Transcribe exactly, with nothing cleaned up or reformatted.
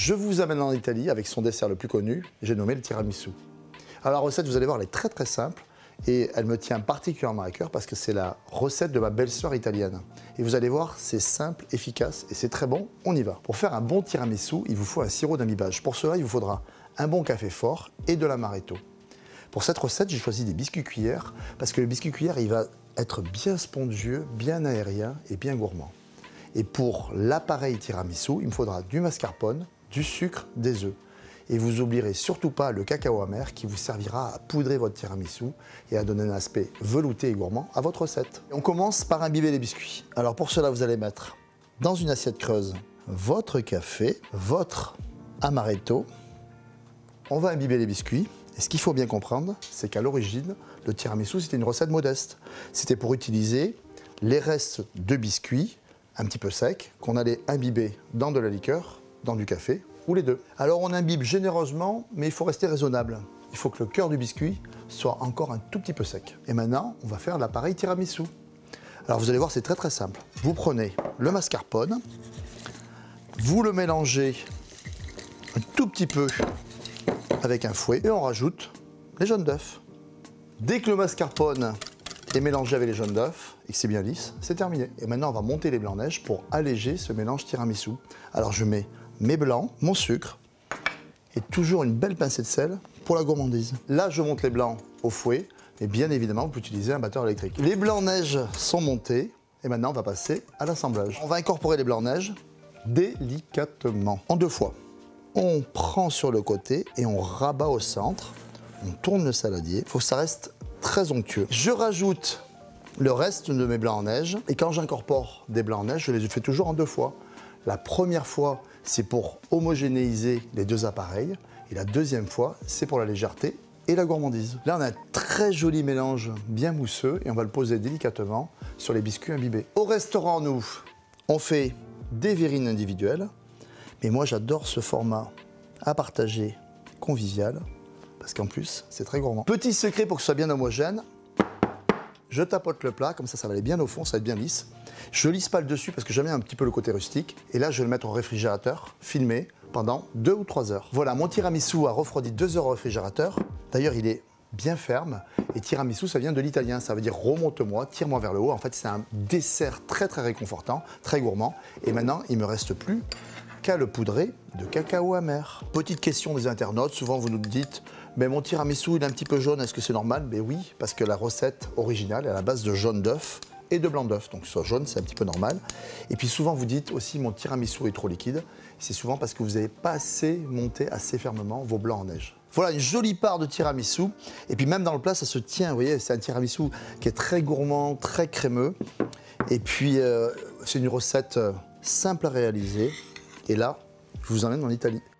Je vous amène en Italie avec son dessert le plus connu, j'ai nommé le tiramisu. Alors la recette, vous allez voir, elle est très très simple et elle me tient particulièrement à cœur parce que c'est la recette de ma belle-sœur italienne. Et vous allez voir, c'est simple, efficace et c'est très bon, on y va. Pour faire un bon tiramisu, il vous faut un sirop d'imbibage. Pour cela, il vous faudra un bon café fort et de l'amaretto. Pour cette recette, j'ai choisi des biscuits cuillères parce que le biscuit cuillère, il va être bien spongieux, bien aérien et bien gourmand. Et pour l'appareil tiramisu, il me faudra du mascarpone, du sucre, des œufs. Et vous n'oublierez surtout pas le cacao amer qui vous servira à poudrer votre tiramisu et à donner un aspect velouté et gourmand à votre recette. On commence par imbiber les biscuits. Alors pour cela, vous allez mettre dans une assiette creuse votre café, votre amaretto. On va imbiber les biscuits. Et ce qu'il faut bien comprendre, c'est qu'à l'origine, le tiramisu, c'était une recette modeste. C'était pour utiliser les restes de biscuits un petit peu secs qu'on allait imbiber dans de la liqueur, dans du café ou les deux. Alors on imbibe généreusement, mais il faut rester raisonnable. Il faut que le cœur du biscuit soit encore un tout petit peu sec. Et maintenant, on va faire l'appareil tiramisu. Alors vous allez voir, c'est très très simple. Vous prenez le mascarpone, vous le mélangez un tout petit peu avec un fouet et on rajoute les jaunes d'œufs. Dès que le mascarpone est mélangé avec les jaunes d'œufs et que c'est bien lisse, c'est terminé. Et maintenant, on va monter les blancs-neige pour alléger ce mélange tiramisu. Alors je mets mes blancs, mon sucre et toujours une belle pincée de sel pour la gourmandise. Là, je monte les blancs au fouet, mais bien évidemment, vous pouvez utiliser un batteur électrique. Les blancs-neige sont montés et maintenant, on va passer à l'assemblage. On va incorporer les blancs-neige délicatement, en deux fois. On prend sur le côté et on rabat au centre. On tourne le saladier. Il faut que ça reste très onctueux. Je rajoute le reste de mes blancs en neige et quand j'incorpore des blancs en neige, je les fais toujours en deux fois. La première fois, c'est pour homogénéiser les deux appareils et la deuxième fois, c'est pour la légèreté et la gourmandise. Là, on a un très joli mélange bien mousseux et on va le poser délicatement sur les biscuits imbibés. Au restaurant, nous, on fait des verrines individuelles, mais moi, j'adore ce format à partager convivial parce qu'en plus, c'est très gourmand. Petit secret pour que ce soit bien homogène, je tapote le plat, comme ça, ça va aller bien au fond, ça va être bien lisse. Je ne lisse pas le dessus parce que j'aime bien un petit peu le côté rustique. Et là, je vais le mettre au réfrigérateur, filmé, pendant deux ou trois heures. Voilà, mon tiramisu a refroidi deux heures au réfrigérateur. D'ailleurs, il est bien ferme. Et tiramisu, ça vient de l'italien, ça veut dire remonte-moi, tire-moi vers le haut. En fait, c'est un dessert très très réconfortant, très gourmand. Et maintenant, il ne me reste plus qu'à le poudrer de cacao amer. Petite question des internautes, souvent vous nous dites mais mon tiramisu il est un petit peu jaune, est-ce que c'est normal? Mais oui, parce que la recette originale est à la base de jaune d'œuf et de blanc d'œuf, donc soit jaune c'est un petit peu normal. Et puis souvent vous dites aussi mon tiramisu est trop liquide, c'est souvent parce que vous n'avez pas assez monté assez fermement vos blancs en neige. Voilà une jolie part de tiramisu, et puis même dans le plat ça se tient, vous voyez, c'est un tiramisu qui est très gourmand, très crémeux, et puis euh, c'est une recette simple à réaliser. Et là, je vous emmène en Italie.